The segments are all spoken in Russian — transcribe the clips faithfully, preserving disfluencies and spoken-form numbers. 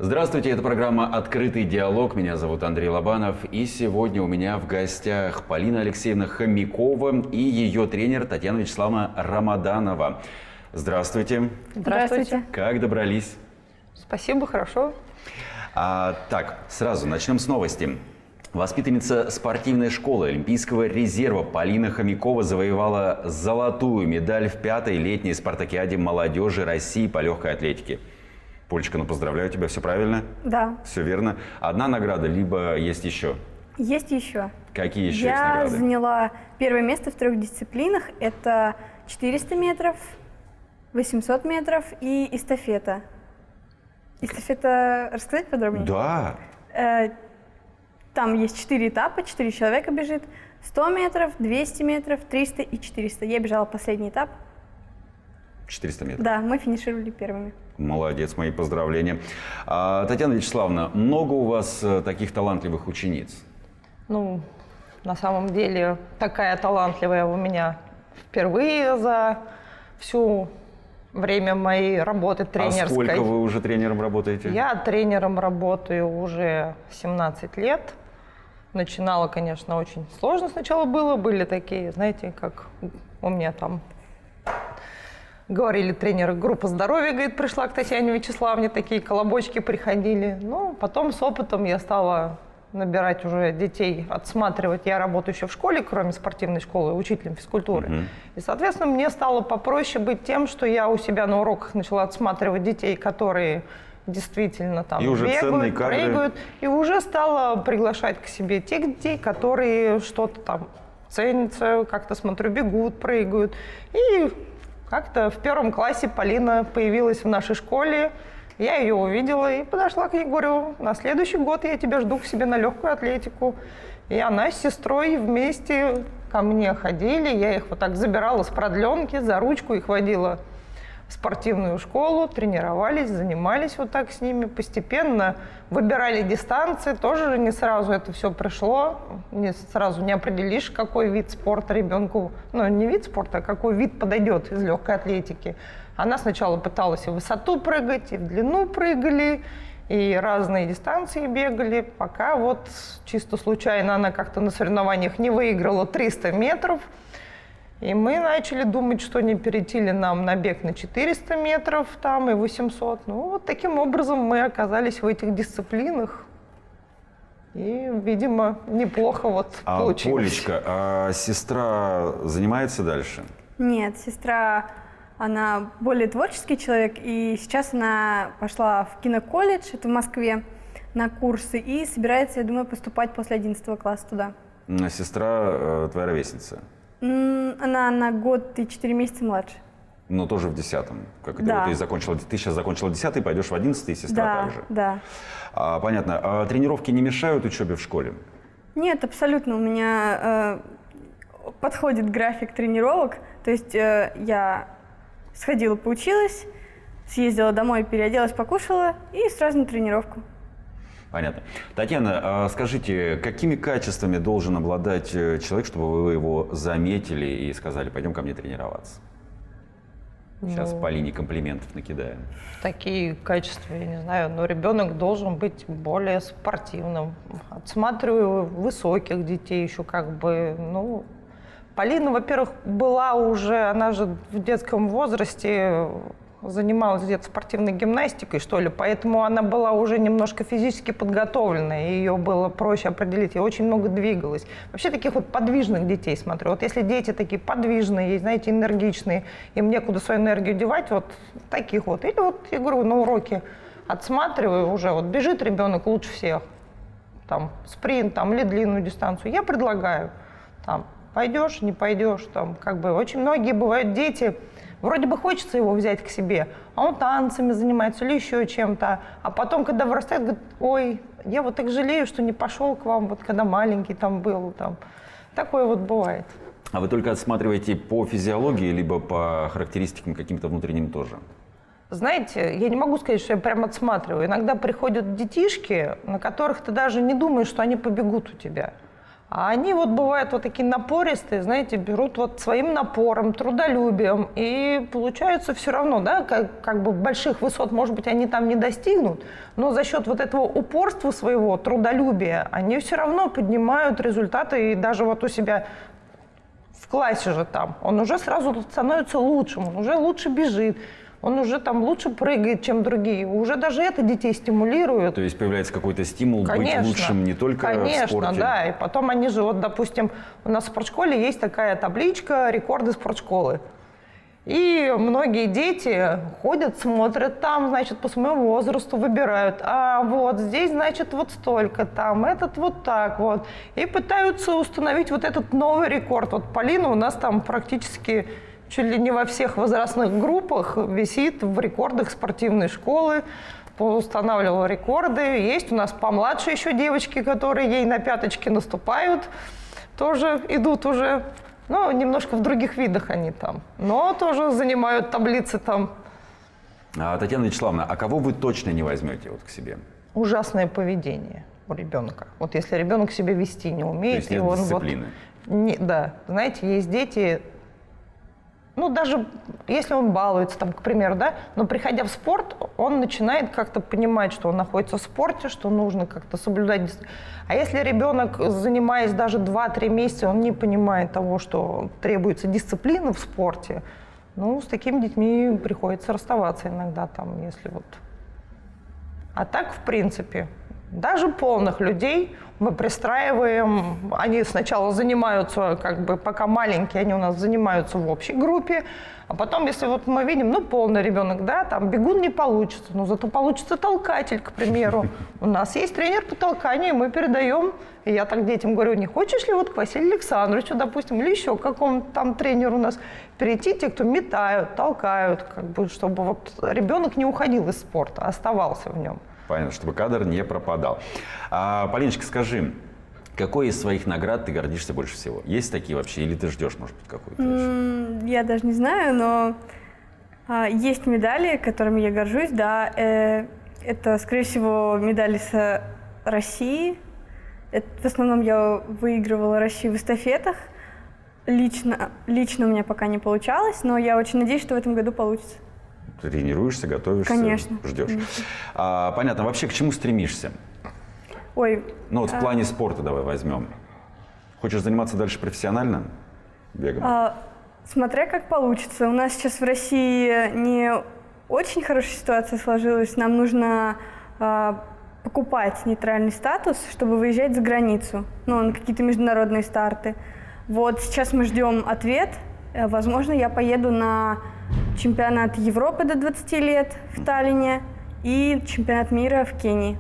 Здравствуйте, это программа «Открытый диалог». Меня зовут Андрей Лобанов. И сегодня у меня в гостях Полина Алексеевна Хомякова и ее тренер Татьяна Вячеславовна Рамаданова. Здравствуйте. Здравствуйте. Как добрались? Спасибо, хорошо. А, так, сразу начнем с новости. Воспитанница спортивной школы Олимпийского резерва Полина Хомякова завоевала золотую медаль в пятой летней спартакиаде молодежи России по легкой атлетике. Полечка, ну поздравляю тебя, все правильно? Да. Все верно. Одна награда, либо есть еще? Есть еще. Какие еще Я есть награды? Я заняла первое место в трех дисциплинах. Это четыреста метров, восемьсот метров и эстафета. Эстафета, рассказать подробнее? Да. Там есть четыре этапа, четыре человека бежит. сто метров, двести метров, триста и четыреста. Я бежала последний этап. четыреста метров? Да, мы финишировали первыми. Молодец, мои поздравления. А, Татьяна Вячеславовна, много у вас а, таких талантливых учениц? Ну, на самом деле, такая талантливая у меня впервые за всю время моей работы тренерской. А сколько вы уже тренером работаете? Я тренером работаю уже семнадцать лет. Начинала, конечно, очень сложно сначала было. Были такие, знаете, как у меня там говорили тренеры, группа здоровья, говорит, пришла к Татьяне Вячеславовне, такие колобочки приходили. Ну, потом с опытом я стала набирать уже детей, отсматривать. Я работаю еще в школе, кроме спортивной школы, учителем физкультуры. Uh-huh. И, соответственно, мне стало попроще быть тем, что я у себя на уроках начала отсматривать детей, которые действительно там и уже бегают, прыгают. И уже стала приглашать к себе тех детей, которые что-то там ценятся, как-то, смотрю, бегут, прыгают. И как-то в первом классе Полина появилась в нашей школе. Я ее увидела и подошла к ней, говорю, на следующий год я тебя жду к себе на легкую атлетику. И она с сестрой вместе ко мне ходили, я их вот так забирала с продленки, за ручку их водила в спортивную школу, тренировались, занимались вот так с ними, постепенно выбирали дистанции, тоже не сразу это все пришло, не сразу не определишь, какой вид спорта ребенку, ну не вид спорта, а какой вид подойдет из легкой атлетики. Она сначала пыталась и в высоту прыгать, и в длину прыгали, и разные дистанции бегали, пока вот чисто случайно она как-то на соревнованиях не выиграла триста метров. И мы начали думать, что не перейти ли нам на бег на четыреста метров там и восемьсот. Ну вот таким образом мы оказались в этих дисциплинах. И, видимо, неплохо вот а, получилось. Полечка, а сестра занимается дальше? Нет, сестра, она более творческий человек, и сейчас она пошла в киноколледж, это в Москве, на курсы, и собирается, я думаю, поступать после одиннадцатого класса туда. Сестра э, твоя ровесница? Она на год и четыре месяца младше. Но тоже в десятом. Как это? Да. Ты, закончила, ты сейчас закончила десятый, пойдешь в одиннадцатый, и сестра да, также. Да, а, понятно. А тренировки не мешают учебе в школе? Нет, абсолютно. У меня э, подходит график тренировок. То есть э, я сходила, поучилась, съездила домой, переоделась, покушала и сразу на тренировку. Понятно. Татьяна, скажите, какими качествами должен обладать человек, чтобы вы его заметили и сказали, пойдем ко мне тренироваться? Сейчас ну, Полине комплиментов накидаем. Такие качества, я не знаю, но ребенок должен быть более спортивным. Отсматриваю высоких детей еще как бы, ну... Полина, во-первых, была уже, она же в детском возрасте занималась где-то спортивной гимнастикой, что ли, поэтому она была уже немножко физически подготовлена, и ее было проще определить, и очень много двигалась. Вообще таких вот подвижных детей смотрю. Вот если дети такие подвижные, знаете, энергичные, им некуда свою энергию девать, вот таких вот. Или вот, я говорю, на уроке отсматриваю уже, вот бежит ребенок лучше всех, там, спринт, там, или длинную дистанцию, я предлагаю, там, пойдешь, не пойдешь, там, как бы, очень многие бывают дети, вроде бы хочется его взять к себе, а он танцами занимается или еще чем-то. А потом, когда вырастает, говорит, ой, я вот так жалею, что не пошел к вам, вот когда маленький там был. Там. Такое вот бывает. А вы только отсматриваете по физиологии, либо по характеристикам каким-то внутренним тоже? Знаете, я не могу сказать, что я прям отсматриваю. Иногда приходят детишки, на которых ты даже не думаешь, что они побегут у тебя. А они вот бывают вот такие напористые, знаете, берут вот своим напором, трудолюбием, и получается все равно, да, как, как бы больших высот, может быть, они там не достигнут, но за счет вот этого упорства своего, трудолюбия, они все равно поднимают результаты, и даже вот у себя в классе же там, он уже сразу становится лучшим, он уже лучше бежит, он уже там лучше прыгает, чем другие. Уже даже это детей стимулирует. То есть появляется какой-то стимул конечно, быть лучшим не только конечно, в спорте? Конечно, да. И потом они же, вот, допустим, у нас в спортшколе есть такая табличка «Рекорды спортшколы». И многие дети ходят, смотрят там, значит, по своему возрасту выбирают. А вот здесь, значит, вот столько, там, этот вот так вот. И пытаются установить вот этот новый рекорд. Вот Полина у нас там практически чуть ли не во всех возрастных группах висит в рекордах спортивной школы, устанавливала рекорды. Есть у нас помладше еще девочки, которые ей на пяточки наступают, тоже идут уже, ну, немножко в других видах они там, но тоже занимают таблицы там. А, Татьяна Вячеславовна, а кого вы точно не возьмете вот к себе? Ужасное поведение у ребенка. Вот если ребенок себя вести не умеет, то есть нет и он дисциплины. Вот, не, да, знаете, есть дети. Ну, даже если он балуется, там, к примеру, да, но приходя в спорт, он начинает как-то понимать, что он находится в спорте, что нужно как-то соблюдать. А если ребенок, занимаясь даже два-три месяца, он не понимает того, что требуется дисциплина в спорте, ну, с такими детьми приходится расставаться иногда, там, если вот. А так, в принципе, даже полных людей мы пристраиваем, они сначала занимаются, как бы, пока маленькие, они у нас занимаются в общей группе, а потом, если вот мы видим, ну, полный ребенок, да, там, бегун не получится, но зато получится толкатель, к примеру. У нас есть тренер по толканию, мы передаем, и я так детям говорю, не хочешь ли вот к Василию Александровичу, допустим, или еще к какому-то там тренеру у нас перейти, те, кто метают, толкают, как бы, чтобы вот ребенок не уходил из спорта, а оставался в нем. Понятно, чтобы кадр не пропадал. А, Полиночка, скажи, какой из своих наград ты гордишься больше всего? Есть такие вообще? Или ты ждешь, может быть, какую-то еще? Я даже не знаю, но а, есть медали, которыми я горжусь, да. Э, это, скорее всего, медали с России. Это, в основном я выигрывала Россию в эстафетах. Лично, лично у меня пока не получалось, но я очень надеюсь, что в этом году получится. Ты тренируешься, готовишься, конечно, ждешь. Конечно. А, понятно. Вообще, к чему стремишься? Ой. Ну вот а... в плане спорта давай возьмем. Хочешь заниматься дальше профессионально бегом? А, смотря как получится. У нас сейчас в России не очень хорошая ситуация сложилась. Нам нужно а, покупать нейтральный статус, чтобы выезжать за границу, ну, на какие-то международные старты. Вот сейчас мы ждем ответ. Возможно, я поеду на чемпионат Европы до двадцати лет в Таллине и чемпионат мира в Кении.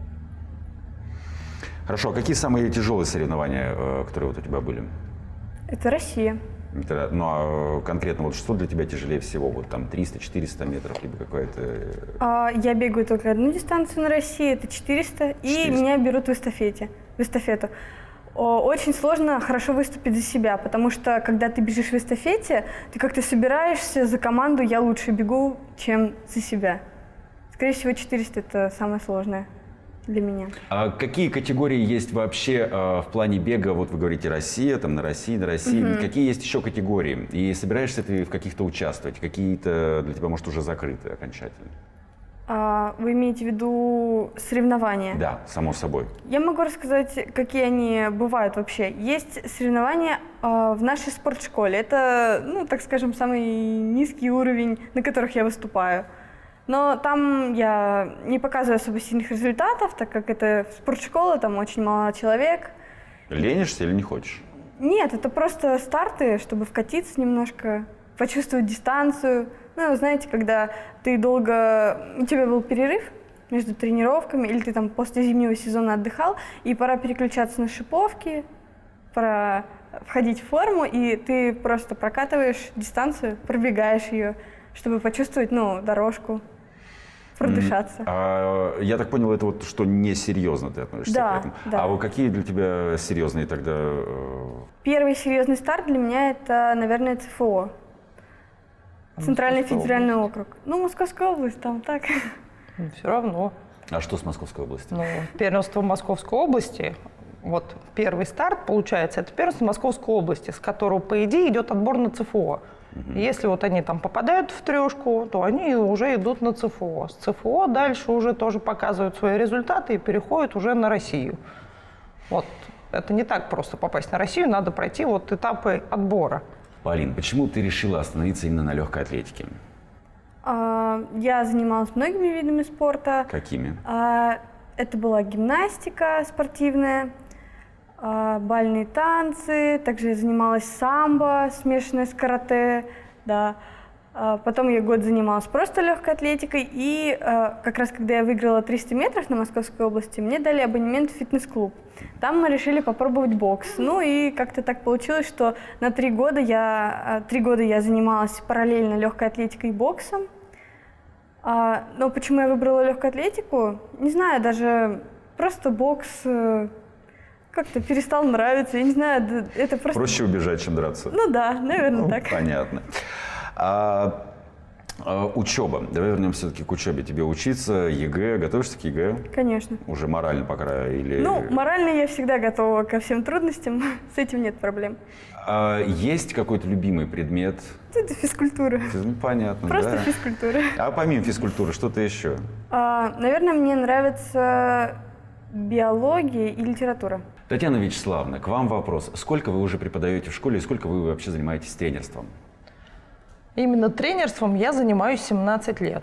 Хорошо. А какие самые тяжелые соревнования, которые вот у тебя были? Это Россия. Это, ну, а конкретно вот что для тебя тяжелее всего? Вот там триста-четыреста метров, либо какая-то… А, я бегаю только одну дистанцию на России, это четыреста, четыреста. И меня берут в эстафете, в эстафету. Очень сложно хорошо выступить за себя, потому что, когда ты бежишь в эстафете, ты как-то собираешься за команду, я лучше бегу, чем за себя. Скорее всего, четыреста – это самое сложное для меня. А какие категории есть вообще э, в плане бега? Вот вы говорите Россия, там на России, на России. Mm-hmm. Какие есть еще категории? И собираешься ты в каких-то участвовать? Какие-то для тебя, может, уже закрыты окончательно? А, вы имеете в виду соревнования? Да, само собой. Я могу рассказать, какие они бывают вообще. Есть соревнования а, в нашей спортшколе. Это, ну, так скажем, самый низкий уровень, на которых я выступаю. Но там я не показываю особо сильных результатов, так как это спортшкола, там очень мало человек. Ленишься или не хочешь? Нет, это просто старты, чтобы вкатиться немножко, почувствовать дистанцию. Ну, знаете, когда ты долго… У тебя был перерыв между тренировками, или ты там после зимнего сезона отдыхал, и пора переключаться на шиповки, пора входить в форму, и ты просто прокатываешь дистанцию, пробегаешь ее, чтобы почувствовать, ну, дорожку, продышаться. А, я так понял, это вот что несерьезно ты относишься да, к этому. Да. А вот какие для тебя серьезные тогда… Первый серьезный старт для меня это, наверное, ЦФО. Центральный федеральный округ. Ну, Московская область, там так. Ну, все равно. А что с Московской областью? Ну, первенство Московской области вот первый старт, получается, это первенство Московской области, с которого, по идее, идет отбор на ЦФО. Угу. Если вот они там попадают в трешку, то они уже идут на ЦФО. С ЦФО дальше уже тоже показывают свои результаты и переходят уже на Россию. Вот. Это не так просто попасть на Россию, надо пройти вот этапы отбора. Полин, почему ты решила остановиться именно на легкой атлетике? Я занималась многими видами спорта. Какими? Это была гимнастика спортивная, бальные танцы, также я занималась самбо, смешанное с карате, да. Потом я год занималась просто легкой атлетикой, и как раз когда я выиграла триста метров на Московской области, мне дали абонемент в фитнес-клуб. Там мы решили попробовать бокс. Ну и как-то так получилось, что на три года я, три года я занималась параллельно легкой атлетикой и боксом. Но почему я выбрала легкую атлетику? Не знаю, даже просто бокс как-то перестал нравиться. Я не знаю, это просто... Проще убежать, чем драться. Ну да, наверное, ну, так. Понятно. А, а, учеба. Давай вернемся все-таки к учебе. Тебе учиться, ЕГЭ. Готовишься к ЕГЭ? Конечно. Уже морально, по крайней мере? Ну, морально я всегда готова ко всем трудностям. С этим нет проблем. А есть какой-то любимый предмет? Это физкультура. Ну, понятно, Просто да. физкультура. А помимо физкультуры, что-то еще? А, наверное, мне нравится биология и литература. Татьяна Вячеславовна, к вам вопрос. Сколько вы уже преподаете в школе и сколько вы вообще занимаетесь тренерством? Именно тренерством я занимаюсь семнадцать лет.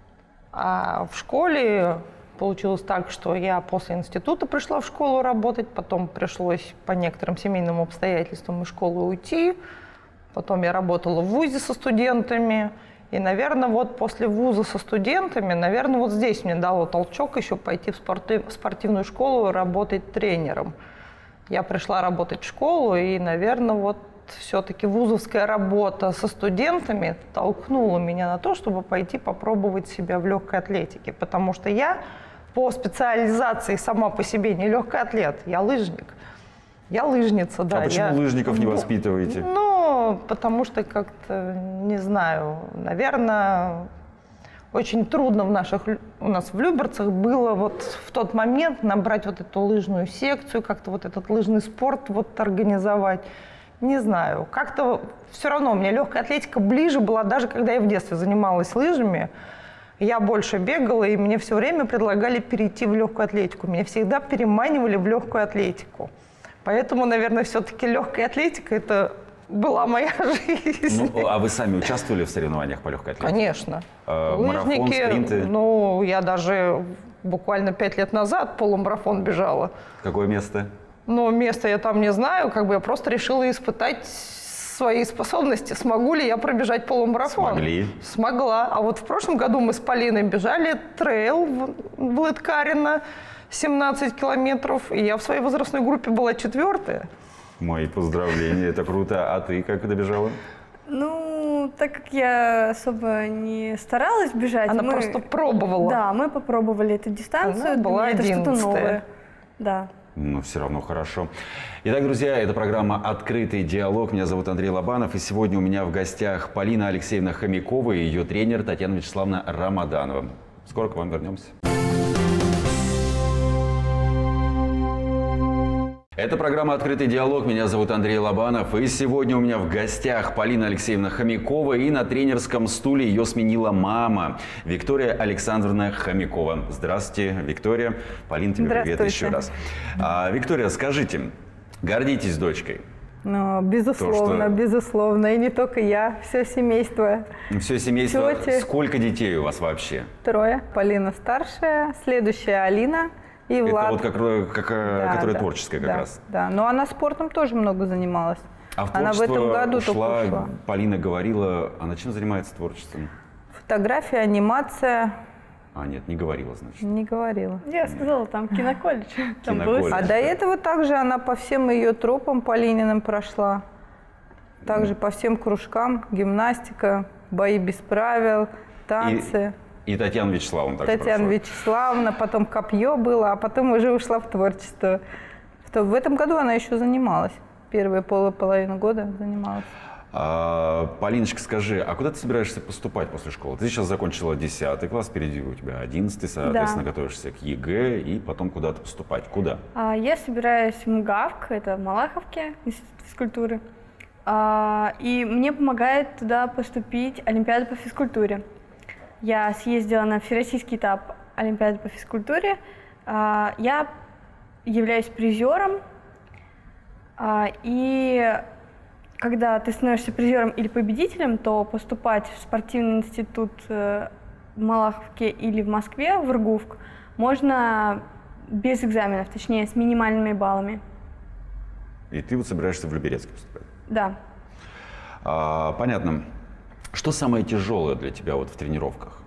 А в школе получилось так, что я после института пришла в школу работать, потом пришлось по некоторым семейным обстоятельствам из школы уйти. Потом я работала в вузе со студентами. И, наверное, вот после вуза со студентами, наверное, вот здесь мне дало толчок еще пойти в, спорти- в спортивную школу работать тренером. Я пришла работать в школу, и, наверное, вот все-таки вузовская работа со студентами толкнула меня на то, чтобы пойти попробовать себя в легкой атлетике. Потому что я по специализации сама по себе не легкий атлет, я лыжник. Я лыжница, да. А почему я... лыжников не воспитываете? Ну, потому что как-то, не знаю, наверное, очень трудно в наших, у нас в Люберцах было вот в тот момент набрать вот эту лыжную секцию, как-то вот этот лыжный спорт вот организовать. Не знаю, как-то все равно мне легкая атлетика ближе была, даже когда я в детстве занималась лыжами. Я больше бегала, и мне все время предлагали перейти в легкую атлетику. Меня всегда переманивали в легкую атлетику. Поэтому, наверное, все-таки легкая атлетика – это была моя жизнь. Ну, а вы сами участвовали в соревнованиях по легкой атлетике? Конечно. А, марафон, Лыжники, спринты? Ну, я даже буквально пять лет назад полумарафон бежала. Какое место? Ну, место я там не знаю, как бы я просто решила испытать свои способности. Смогу ли я пробежать полумарафон? Смогли. Смогла. А вот в прошлом году мы с Полиной бежали трейл в, в Лыткарино. семнадцать километров, и я в своей возрастной группе была четвертая. Мои поздравления, это круто. А ты как добежала? Ну, так как я особо не старалась бежать, Она мы... просто пробовала. Да, мы попробовали эту дистанцию. Она была это что-то одиннадцатая. новое. Да. Ну, все равно хорошо. Итак, друзья, это программа «Открытый диалог». Меня зовут Андрей Лобанов, и сегодня у меня в гостях Полина Алексеевна Хомякова и ее тренер Татьяна Вячеславовна Рамаданова. Скоро к вам вернемся. Это программа «Открытый диалог». Меня зовут Андрей Лобанов. И сегодня у меня в гостях Полина Алексеевна Хомякова. И на тренерском стуле ее сменила мама Виктория Александровна Хомякова. Здравствуйте, Виктория. Полин, тебе привет еще раз. А, Виктория, скажите, гордитесь дочкой? Ну, безусловно, То, что... безусловно. И не только я, все семейство. Все семейство. Тети. Сколько детей у вас вообще? Трое. Полина старшая, следующая Алина. И Влад. Это вот как, как, да, которая да, творческая как да, раз. Да, но она спортом тоже много занималась. А в она в этом году ушла, только ушла. Полина говорила, она чем занимается творчеством? Фотография, анимация. А, нет, не говорила, значит. Не говорила. Я сказала, там киноколледж. Там киноколледж. А до этого также она по всем ее тропам Полининым прошла. Также по всем кружкам, гимнастика, бои без правил, танцы. И... И Татьяна Вячеславовна также Татьяна прошла. Вячеславовна, потом копье было, а потом уже ушла в творчество. В этом году она еще занималась. Первые половину года занималась. А, Полиночка, скажи, а куда ты собираешься поступать после школы? Ты сейчас закончила десятый класс, впереди у тебя одиннадцатый, соответственно, Да. готовишься к ЕГЭ и потом куда-то поступать. Куда? А, Я собираюсь в МГАВК, это в Малаховке, Институт физкультуры. А, И мне помогает туда поступить Олимпиада по физкультуре. Я съездила на всероссийский этап Олимпиады по физкультуре. А, Я являюсь призером. А, И когда ты становишься призером или победителем, то поступать в спортивный институт э, в Малаховке или в Москве, в РГУФК, можно без экзаменов, точнее, с минимальными баллами. И ты вот собираешься в Люберецк поступать? Да. А, понятно. Что самое тяжелое для тебя вот в тренировках?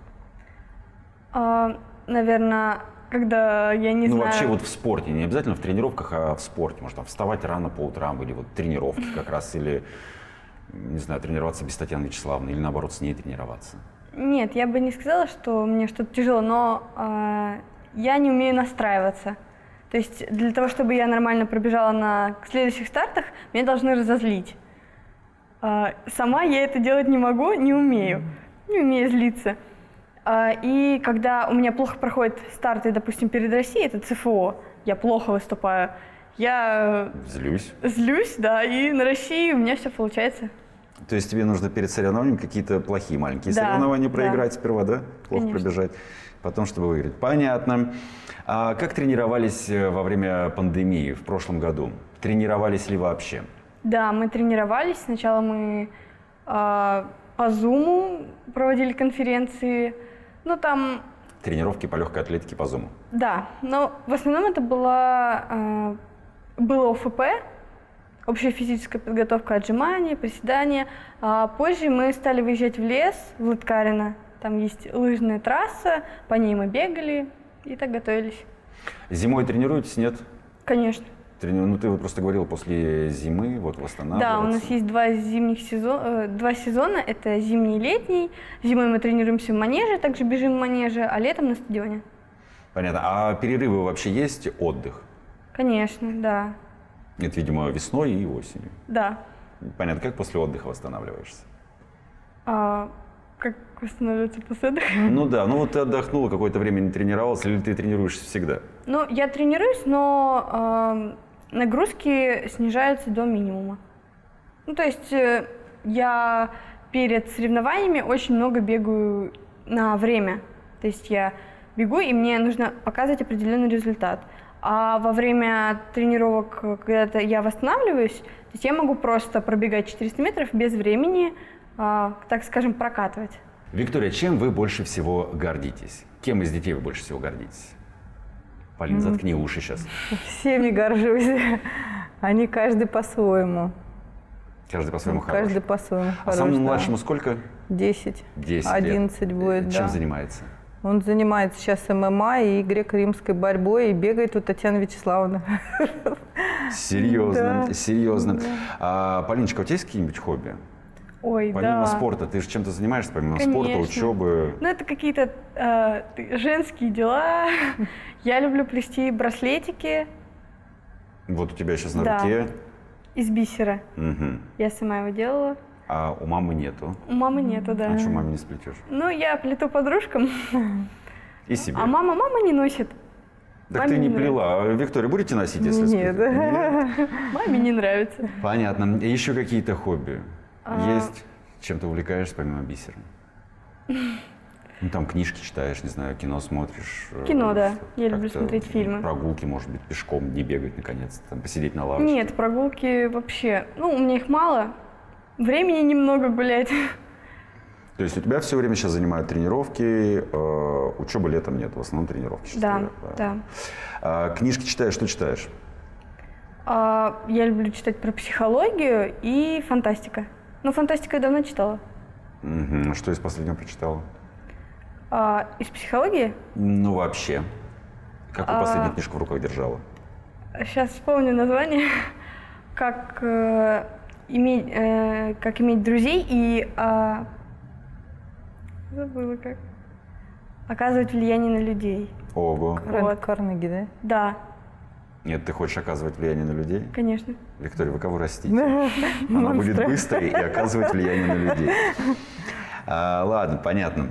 А, наверное, когда я не ну, знаю... вообще вот в спорте, не обязательно в тренировках, а в спорте. Может, там вставать рано по утрам, или вот тренировки как раз, или, не знаю, тренироваться без Татьяны Вячеславовны, или наоборот, с ней тренироваться. Нет, я бы не сказала, что мне что-то тяжело, но э, я не умею настраиваться. То есть для того, чтобы я нормально пробежала на следующих стартах, меня должны разозлить. Э, сама я это делать не могу, не умею, не умею злиться. Э, и когда у меня плохо проходят старты, допустим, перед Россией, это ЦФО, я плохо выступаю, я Злюсь. злюсь, да, и на России у меня все получается. То есть тебе нужно перед соревнованием какие-то плохие маленькие Да, соревнования проиграть да. сперва, да? Плохо Конечно. пробежать, потом, чтобы выиграть. Понятно. А как тренировались во время пандемии в прошлом году? Тренировались ли вообще? Да, мы тренировались. Сначала мы э, по Zoom проводили конференции. Ну, там, Тренировки по легкой атлетике по Zoom. да, но в основном это была, э, было ОФП, общая физическая подготовка, отжимания, приседания. А позже мы стали выезжать в лес, в Лыткарино. Там есть лыжная трасса, по ней мы бегали и так готовились. Зимой тренируетесь, нет? Конечно. Трени- Ну, ты вот просто говорила, после зимы вот восстанавливаться. Да, у нас есть два зимних сезона, два сезона, это зимний и летний. Зимой мы тренируемся в манеже, также бежим в манеже, а летом на стадионе. Понятно. А перерывы вообще есть, отдых? Конечно, да. Это, видимо, весной и осенью. Да. Понятно. Как после отдыха восстанавливаешься? А как восстанавливаться после отдыха? Ну да, ну вот ты отдохнула, какое-то время не тренировался, или ты тренируешься всегда? Ну, я тренируюсь, но э, нагрузки снижаются до минимума. Ну, то есть э, я перед соревнованиями очень много бегаю на время. То есть я бегу, и мне нужно показывать определенный результат. А во время тренировок, когда я восстанавливаюсь, то есть я могу просто пробегать четыреста метров без времени, э, так скажем, прокатывать. Виктория, чем вы больше всего гордитесь? Кем из детей вы больше всего гордитесь? Полин, заткни уши сейчас. Всеми горжусь. Они каждый по-своему. Каждый по-своему хорош. Каждый по-своему А хорош, самому да. младшему сколько? Десять. Десять лет. Одиннадцать будет, Чем да. занимается? Он занимается сейчас ММА и греко-римской борьбой, и бегает у Татьяны Вячеславовны. Серьезно, Да. серьезно. А, Полиночка, у тебя есть какие-нибудь хобби? Ой, Помимо да. спорта, ты же чем-то занимаешься, помимо спорта, Конечно. учебы? Ну, это какие-то э, т- женские дела. Я люблю плести браслетики Вот у тебя сейчас на Да. руке. из бисера. Мгм. Я сама его делала. А у мамы нету. У мамы нету, да. А что маме не сплетешь? Ну, я плету подружкам, И себе. а мама мама не носит. Так маме ты не не плела. А Виктория, будете носить, если Нет. сплетете? Нет? Маме не нравится. Понятно. И еще какие-то хобби А. есть? Чем ты увлекаешься помимо бисера? Ну, там книжки читаешь, не знаю, кино смотришь. э, Кино, да. Я люблю как-то смотреть фильмы. Прогулки, может быть, пешком, не бегать, наконец-то, там, посидеть на лавочке. Нет, прогулки вообще. Ну, у меня их мало. Времени немного гулять. То есть у тебя все время сейчас занимают тренировки, э, учебы летом нет, в основном тренировки сейчас. Да, стоят, да. А, книжки читаешь, что читаешь? А, я люблю читать про психологию и фантастика. Ну, фантастику я давно читала. Мгм. Что из последнего прочитала? А, из психологии? Ну, вообще. Какую А. последнюю книжку в руках держала? Сейчас вспомню название. Как, э, иметь, э, как иметь друзей и... а, забыла как. Оказывать влияние на людей. Ого. Рен Вот. Карнеги, да? Да. Нет, ты хочешь оказывать влияние на людей? Конечно. Виктория, вы кого растите? Она будет быстрой и оказывать влияние на людей. А, ладно, понятно.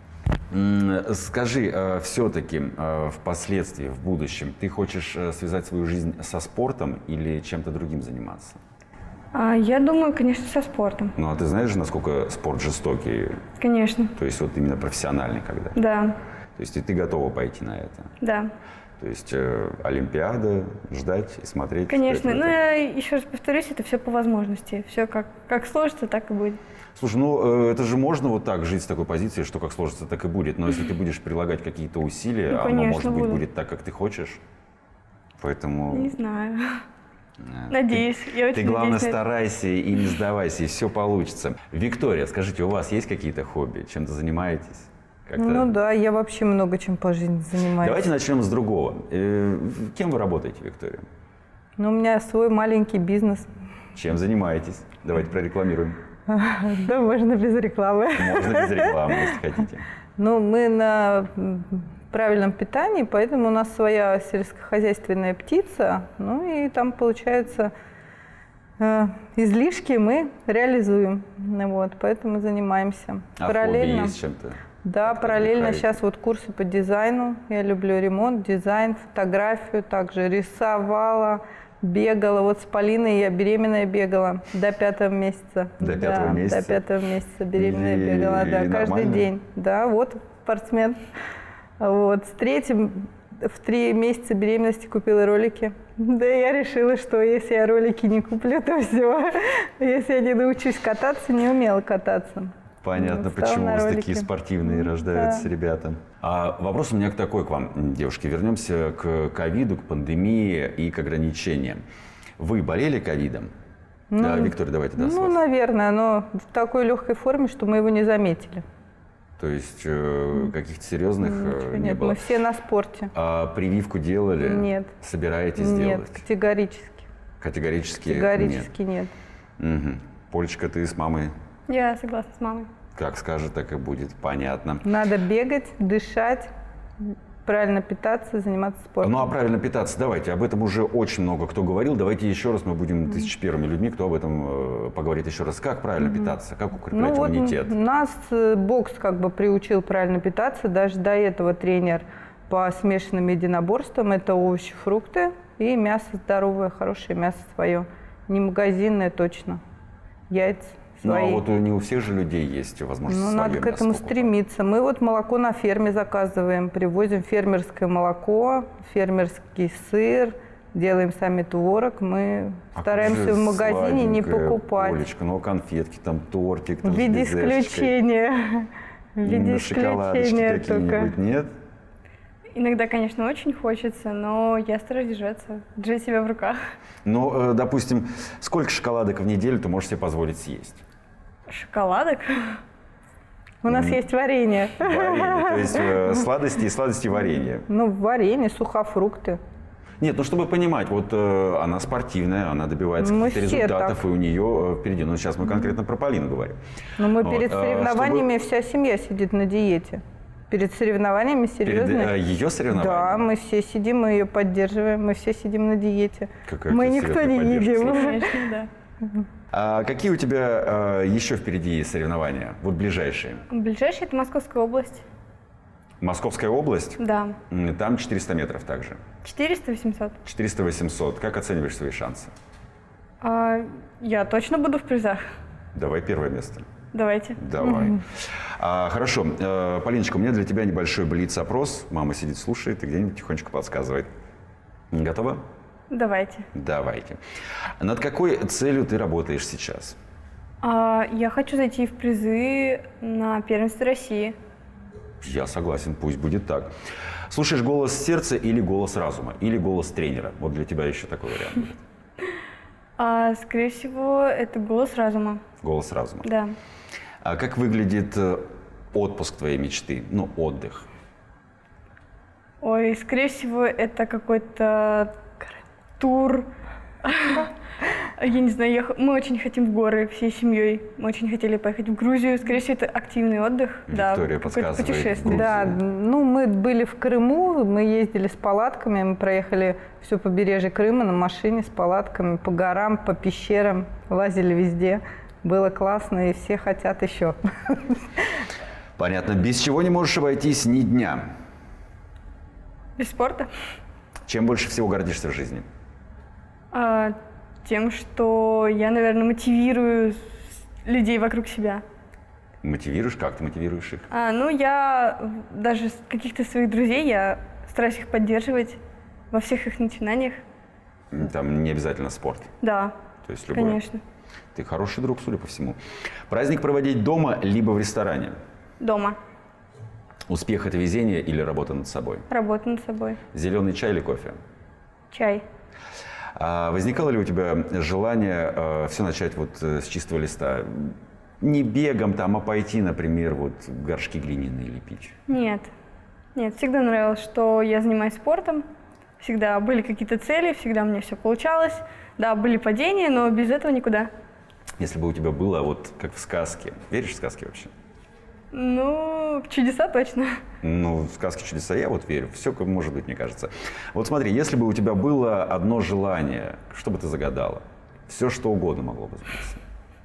Скажи, все-таки впоследствии, в будущем, ты хочешь связать свою жизнь со спортом или чем-то другим заниматься? А, я думаю, конечно, со спортом. Ну, а ты знаешь же, насколько спорт жестокий? Конечно. То есть вот именно профессиональный когда? Да. То есть и ты готова пойти на это? Да. То есть э, Олимпиада, ждать и смотреть? Конечно. Но я еще раз повторюсь, это все по возможности. Все как, как сложится, так и будет. Слушай, ну э, это же можно вот так жить с такой позиции, что как сложится, так и будет. Но если ты будешь прилагать какие-то усилия, Ну, оно, конечно, может быть, буду. будет так, как ты хочешь. Поэтому... Не знаю. э, Надеюсь. Ты, Я очень ты, главное, надеюсь на это. старайся и не сдавайся, и все получится. Виктория, скажите, у вас есть какие-то хобби? Чем-то занимаетесь? Как-то... Ну да, я вообще много чем по жизни занимаюсь. Давайте начнем с другого. Э, Кем вы работаете, Виктория? Ну, у меня свой маленький бизнес. Чем занимаетесь? Давайте прорекламируем. Да, можно без рекламы. Можно без рекламы, если хотите. Ну, мы на м, правильном питании, поэтому у нас своя сельскохозяйственная птица. Ну и там, получается, э, излишки мы реализуем. Ну, вот, поэтому занимаемся. А хобби есть чем-то? Да, Как-то параллельно отдыхаете? сейчас вот курсы по дизайну. Я люблю ремонт, дизайн, фотографию. Также рисовала, бегала. Вот с Полиной я беременная бегала до пятого месяца. До Да, пятого месяца? До пятого месяца беременная И- бегала, да, и каждый нормально? день. Да, вот спортсмен. Вот, с третьим, в три месяца беременности купила ролики. Да, я решила, что если я ролики не куплю, то все. Если я не научусь кататься, не умела кататься. Понятно, Встала почему у на вас ролики. такие спортивные рождаются ребята. А вопрос у меня такой к вам, девушки. Вернемся к ковиду, к пандемии и к ограничениям. Вы болели ковидом? Да, Виктория, давайте да, с Ну, вас. наверное, но в такой легкой форме, что мы его не заметили. То есть э, каких-то серьезных э, Ничего не нет, было? мы все на спорте. А прививку делали? Нет. Собираетесь Нет, делать? категорически. Категорически, Категорически нет. нет. Угу. Полечка, ты с мамой Я согласна с мамой. как скажет, так и будет. Понятно. Надо бегать, дышать, правильно питаться, заниматься спортом. Ну а правильно питаться, давайте, об этом уже очень много кто говорил. Давайте еще раз, мы будем тысяч первыми людьми, кто об этом э, поговорит еще раз. Как правильно питаться, как укреплять Ну вот иммунитет? нас э, бокс как бы приучил правильно питаться. Даже до этого тренер по смешанным единоборствам. Это овощи, фрукты и мясо здоровое, хорошее мясо свое. Не магазинное точно. Яйца Ну свои. а вот у- не у всех же людей есть возможность Ну, своё надо к мясо этому покупать. стремиться. Мы вот молоко на ферме заказываем, привозим фермерское молоко, фермерский сыр, делаем сами творог. Мы А стараемся как же в магазине не сладенькое, покупать. Олечка, ну конфетки, там тортик, там В с виде безешечкой. исключения. В виде Именно шоколадочки исключения только. какие-нибудь, нет? Иногда, конечно, очень хочется, но я стараюсь держаться, держать себя в руках. Ну, э, допустим, сколько шоколадок в неделю ты можешь себе позволить съесть? Шоколадок? У нас есть варенье. Варенье, то есть э, сладости и сладости варенья. Ну, варенье, сухофрукты. Нет, ну чтобы понимать, вот э, она спортивная, она добивается Мы каких-то все результатов, так. и у нее э, впереди. Ну, сейчас мы конкретно про Полину говорим. Но мы Вот, перед а, соревнованиями вся семья сидит на диете. Перед соревнованиями Перед серьезно. э, ее соревнованиями? Да, мы все сидим, мы ее поддерживаем, мы все сидим на диете. Какая мы у тебя никто светлая не поддержка, едим. слушай. Конечно, да. А какие у тебя э, еще впереди соревнования, вот ближайшие? Ближайший – это Московская область. Московская область, Да. м, там четыреста метров также. четыреста восемьсот. четыреста восемьсот. Как оцениваешь свои шансы? А, я точно буду в призах. Давай первое место. Давайте. Давай. А, хорошо. Э, Полиночка, у меня для тебя небольшой блиц-опрос. Мама сидит, слушает и где-нибудь тихонечко подсказывает. Готова? Давайте. Давайте. Над какой целью ты работаешь сейчас? А, я хочу зайти в призы на первенстве России. Я согласен, пусть будет так. Слушаешь голос сердца или голос разума? Или голос тренера? Вот для тебя еще такой вариант будет. А, скорее всего, это голос разума. Голос разума. Да. А как выглядит э, отпуск твоей мечты? Ну, отдых. Ой, скорее всего, это какой-то тур Я не знаю, я х- мы очень хотим в горы всей семьей. Мы очень хотели поехать в Грузию. Скорее всего, это активный отдых. Да, Виктория какое-то подсказывает. путешествие. Да, ну мы были в Крыму, мы ездили с палатками, мы проехали все побережье Крыма на машине с палатками по горам, по пещерам, лазили везде. Было классно, и все хотят еще. Понятно. Без чего не можешь обойтись ни дня? Без спорта. Чем больше всего гордишься в жизни? А, тем, что я, наверное, мотивирую с- людей вокруг себя. Мотивируешь? Как ты мотивируешь их? А, ну, я в- даже с каких-то своих друзей, я стараюсь их поддерживать во всех их начинаниях. Там не обязательно спорт. Да, То есть любой. конечно. Ты хороший друг, судя по всему. Праздник проводить дома, либо в ресторане? Дома. Успех – это везение или работа над собой? Работа над собой. Зеленый чай или кофе? Чай. А возникало ли у тебя желание э, все начать вот э, с чистого листа? Не бегом там, а пойти, например, вот горшки глиняные лепить? Нет. Нет, всегда нравилось, что я занимаюсь спортом. Всегда были какие-то цели, всегда у меня все получалось. Да, были падения, но без этого никуда. Если бы у тебя было вот как в сказке. Веришь в сказки вообще? Ну, в чудеса точно. Ну, в сказки чудеса я вот верю. Все как может быть, мне кажется. Вот смотри, если бы у тебя было одно желание, что бы ты загадала? Все, что угодно могло бы сбыться.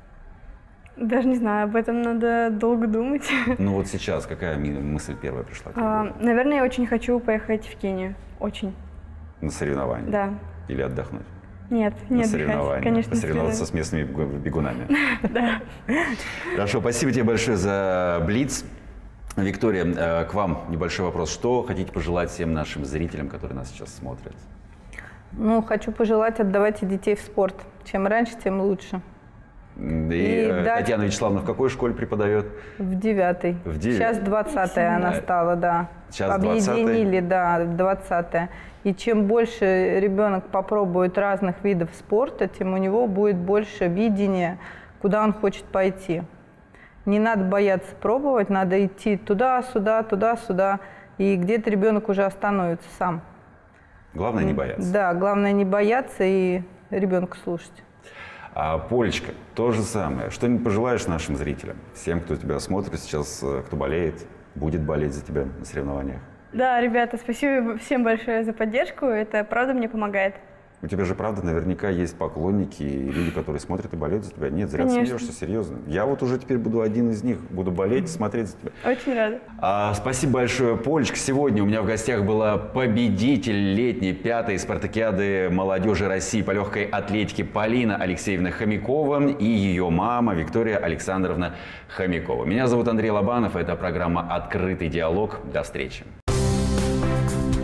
Даже не знаю, об этом надо долго думать. Ну вот сейчас какая ми- мысль первая пришла к тебе? в А, голову? наверное, я очень хочу поехать в Кению. Очень. На соревнования? Да. Или отдохнуть? Нет, На не соревнования. отдыхать, конечно. Посоревноваться с местными бегу- бегунами. Да. Хорошо, спасибо тебе большое за Блиц. Виктория, э, к вам небольшой вопрос. Что хотите пожелать всем нашим зрителям, которые нас сейчас смотрят? Ну, хочу пожелать, отдавайте детей в спорт. Чем раньше, тем лучше. И, И э, дать- Татьяна Вячеславовна в какой школе преподает? В девятой. В девятой. Сейчас двадцатая она Да. стала, да. Сейчас двадцатая? Объединили, да, двадцатая. И чем больше ребенок попробует разных видов спорта, тем у него будет больше видения, куда он хочет пойти. Не надо бояться пробовать, надо идти туда, сюда, туда, сюда. И где-то ребенок уже остановится сам. Главное не бояться. Да, главное не бояться и ребенка слушать. А Полечка, то же самое. Что-нибудь пожелаешь нашим зрителям? Всем, кто тебя смотрит сейчас, э, кто болеет, будет болеть за тебя на соревнованиях? Да, ребята, спасибо всем большое за поддержку. Это правда мне помогает. У тебя же, правда, наверняка есть поклонники и люди, которые смотрят и болеют за тебя. Нет, зря Конечно. смеешься, серьезно. Я вот уже теперь буду один из них, буду болеть, смотреть за тебя. Очень рада. А, спасибо большое, Полечка. Сегодня у меня в гостях была победитель летней пятой спартакиады молодежи России по легкой атлетике Полина Алексеевна Хомякова и ее мама Виктория Александровна Хомякова. Меня зовут Андрей Лобанов, это программа «Открытый диалог». До встречи.